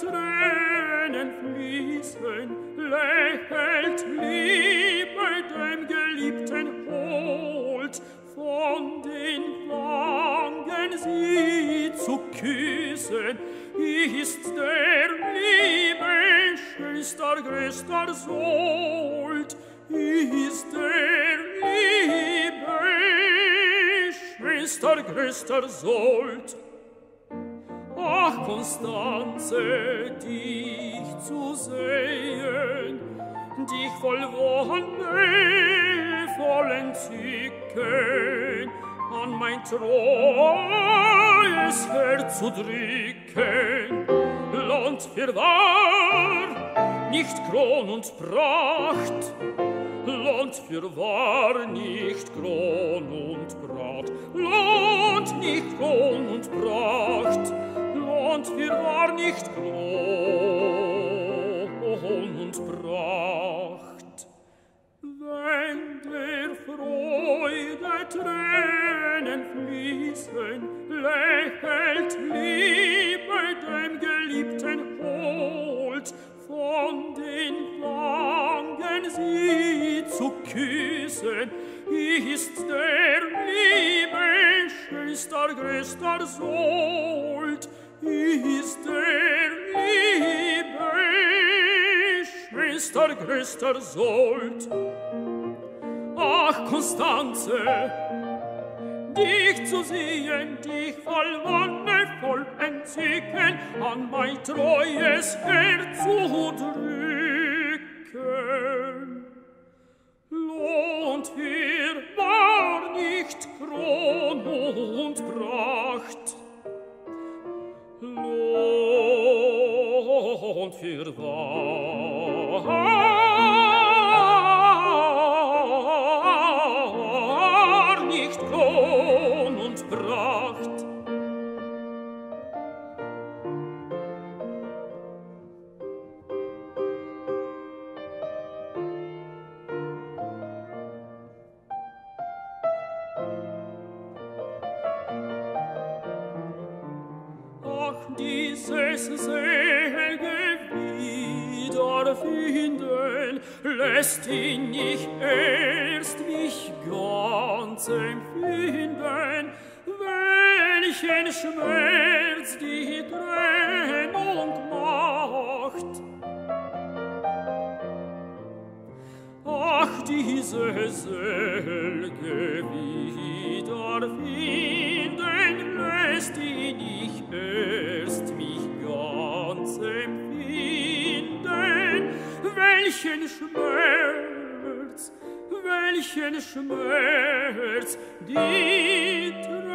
Tränen fließen, lächelt Liebe dem Geliebten hold, von den Wangen sie zu küssen, ist der Liebe schönster, größter Sold, ist der Liebe schönster, größter Sold. Ach, Constanze, dich zu sehen, dich voll Wonne, voll Entzücken, an mein treues Herz zu drücken, lohnt fürwahr nicht Kron und Pracht, lohnt fürwahr nicht Kron und Pracht, lohnt nicht Kron und Pracht, lohnt fürwahr nicht Kron und Pracht. Wenn der Freude Tränen fließen, lächelt Liebe dem Geliebten hold, von den Wangen sie zu küssen, ist der Liebe schönster, größter Sold, ist der Liebe schönster, größter Sold. Ach, Constanze, dich zu sehen, dich voll Wonne, voll Entzücken, an mein treues Herz zu drücken, lohnt fürwahr nicht Kron und Pracht, lohnt fürwahr nicht Kron und Pracht. Dieses selge Wiederfinden lässt ihn nicht erst mich ganz empfinden, welchen Schmerz die Trennung macht. Ach, diese selge Wiederfinden lässt ihn nicht erst mich ganz empfinden, welchen Schmerz die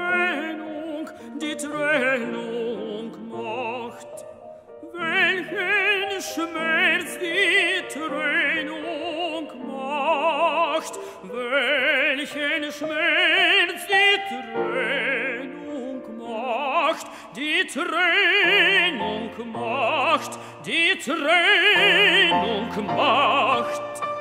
Trennung macht, welchen Schmerz die Trennung macht, welchen Schmerz die Trennung macht, die Trennung macht, die Trennung macht.